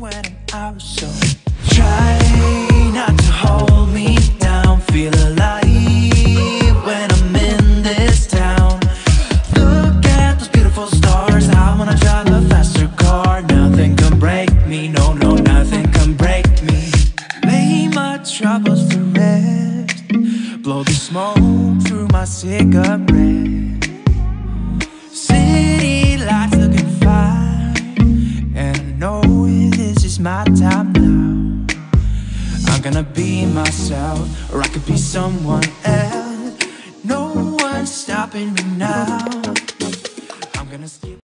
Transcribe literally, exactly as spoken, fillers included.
when I'm out, so try not to hold me down. Feel alive when I'm in this town. Look at those beautiful stars. I wanna drive a faster car. Nothing can break me, no, no, nothing can break me. Lay my troubles to rest. Blow the smoke through my cigarette. City lights looking fine, and I know this is my time now. I'm gonna be myself, or I could be someone else. No one's stopping me now. I'm gonna skip